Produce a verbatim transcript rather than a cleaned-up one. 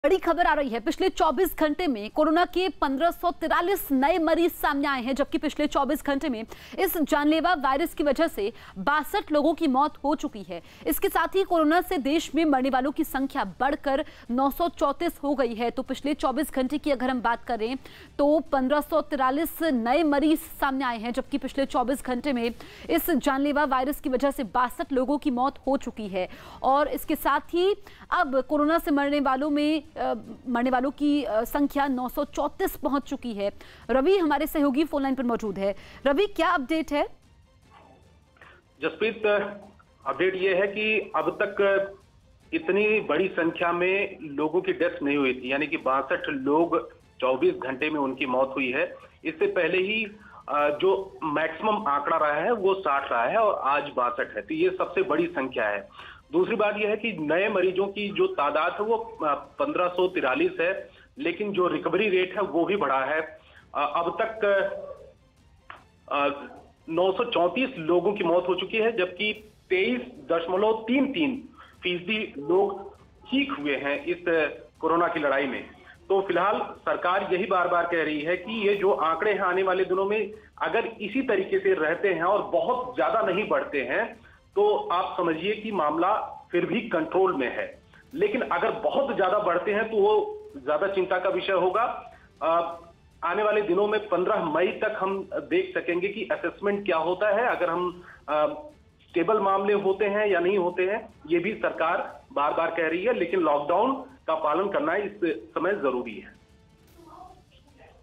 बड़ी खबर आ रही है। पिछले चौबीस घंटे में कोरोना के पंद्रह सौ तिरालीस नए मरीज सामने आए हैं, जबकि पिछले चौबीस घंटे में इस जानलेवा वायरस की वजह से बासठ लोगों की मौत हो चुकी है। इसके साथ ही कोरोना से देश में मरने वालों की संख्या बढ़कर नौ सौ चौंतीस हो गई है। तो पिछले चौबीस घंटे की अगर हम बात करें तो पंद्रह सौ तिरालीस नए मरीज सामने आए हैं, जबकि पिछले चौबीस घंटे में इस जानलेवा वायरस की वजह से बासठ लोगों की मौत हो चुकी है। और इसके साथ ही अब कोरोना से मरने वालों में मरने वालों की संख्या नौ सौ चौंतीस पहुंच चुकी है। रवि हमारे सहयोगी फोन लाइन पर मौजूद है। रवि, क्या अपडेट है? जसप्रीत, अपडेट ये है कि अब तक इतनी बड़ी संख्या में लोगों की डेथ नहीं हुई थी, यानी कि बासठ लोग चौबीस घंटे में उनकी मौत हुई है। इससे पहले ही जो मैक्सिमम आंकड़ा रहा है वो साठ रहा है और आज बासठ है, तो ये सबसे बड़ी संख्या है। दूसरी बात यह है कि नए मरीजों की जो तादाद है वो पंद्रह सौ तिरालीस है, लेकिन जो रिकवरी रेट है वो भी बढ़ा है। अब तक नौ सौ चौंतीस लोगों की मौत हो चुकी है, जबकि तेईस दशमलव तीन तीन फीसदी लोग ठीक हुए हैं इस कोरोना की लड़ाई में। तो फिलहाल सरकार यही बार बार कह रही है कि ये जो आंकड़े हैं आने वाले दिनों में अगर इसी तरीके से रहते हैं और बहुत ज्यादा नहीं बढ़ते हैं तो आप समझिए कि मामला फिर भी कंट्रोल में है। लेकिन अगर बहुत ज्यादा बढ़ते हैं तो वो ज्यादा चिंता का विषय होगा। आने वाले दिनों में पंद्रह मई तक हम देख सकेंगे कि असेसमेंट क्या होता है, अगर हम स्टेबल मामले होते हैं या नहीं होते हैं। ये भी सरकार बार बार कह रही है, लेकिन लॉकडाउन का पालन करना इस समय जरूरी है।